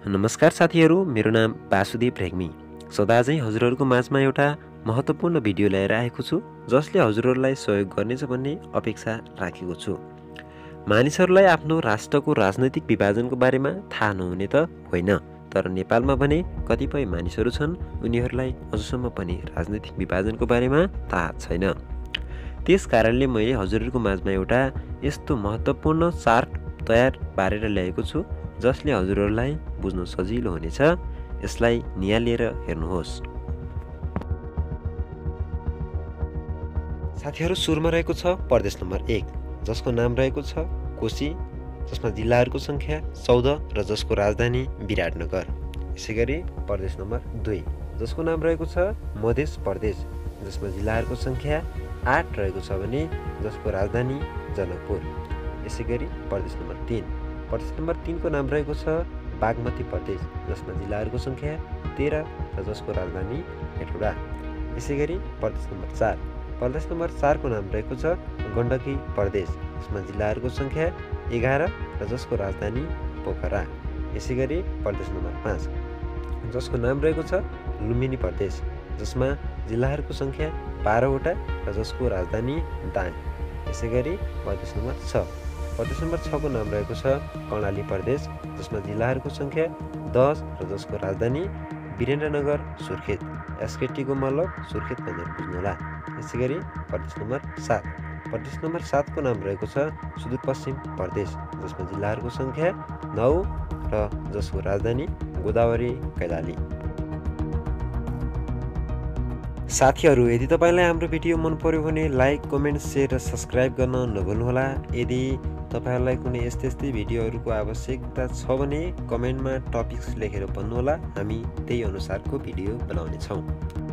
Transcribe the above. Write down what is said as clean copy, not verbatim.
नमस्कार साथीहरू, मेरो नाम वासुदेव रेग्मी। सदा चाहिँ हजुरहरूको माझमा एउटा महत्त्वपूर्ण भिडियो ल्याएर आएको छु, जसले हजुरहरूलाई सहयोग गर्नेछ भन्ने अपेक्षा राखेको छु। मानिसहरूलाई आफ्नो राष्ट्रको राजनैतिक विभाजनको बारेमा थाहा नहुने त होइन, तर नेपालमा भने कतिपय मानिसहरू छन्, उनीहरूलाई अझसम्म पनि राजनैतिक विभाजनको बारेमा थाहा छैन। त्यस कारणले मैले हजुरहरूको माझमा एउटा यस्तो महत्त्वपूर्ण चार्ट तयार पारेर ल्याएको छु, जसले हजुरहरूलाई बुझ्न सजिलो हुनेछ। यसलाई निहालेर हेर्नुहोस्। साथीहरू, सुरुमा रहेको छ प्रदेश नम्बर 1, जसको नाम रहेको छ कोशी, जसमा जिल्लाहरूको सङ्ख्या 14 र जसको राजधानी विराटनगर। यसैगरी प्रदेश नम्बर 2, जसको नाम रहेको छ मध्य प्रदेश, जसमा जिल्लाहरूको सङ्ख्या 8 रहेको छ भने जसको राजधानी जनकपुर। यसैगरी प्रदेश नम्बर 3, प्रदेश नम्बर 3 को नाम रहेको छ बागमती प्रदेश, जसमा जिल्लाहरूको सङ्ख्या 13 र जसको राजधानी हेटौडा। यसैगरी प्रदेश नम्बर 4, प्रदेश नम्बर 4 को नाम रहेको छ गण्डकी प्रदेश, जसमा जिल्लाहरूको सङ्ख्या 11 र जसको राजधानी पोखरा। यसैगरी प्रदेश नम्बर 5, जसको नाम रहेको छ लुम्बिनी प्रदेश, जसमा जिल्लाहरूको सङ्ख्या 12वटा र जसको राजधानी दाङ। यसैगरी प्रदेश नम्बर 6, प्रदेश नम्बर 6 को नाम रहेको छ कर्णाली प्रदेश, जसमा जिल्लाहरूको सङ्ख्या 10 र जसको राजधानी वीरेन्द्रनगर सुर्खेत। एसकेटीको मतलब सुर्खेत भनेर बुझ्नुहोला। यसैगरी प्रदेश नम्बर 7, प्रदेश नम्बर 7 को नाम रहेको छ सुदूरपश्चिम प्रदेश, जसमा जिल्लाहरूको सङ्ख्या 9 र जसको राजधानी गोदावरी कैलाली। साथीहरू, यदि तपाईँलाई हाम्रो भिडियो मन पर्यो भने लाइक, कमेन्ट, सेयर र सब्सक्राइब गर्न नभुल्नुहोला। यदि तपाईँहरूलाई कुनै यस्तै भिडियोहरूको आवश्यकता छ भने कमेन्टमा टपिक्स लेखेर भन्नुहोला, हामी त्यही अनुसारको भिडियो बनाउनेछौँ।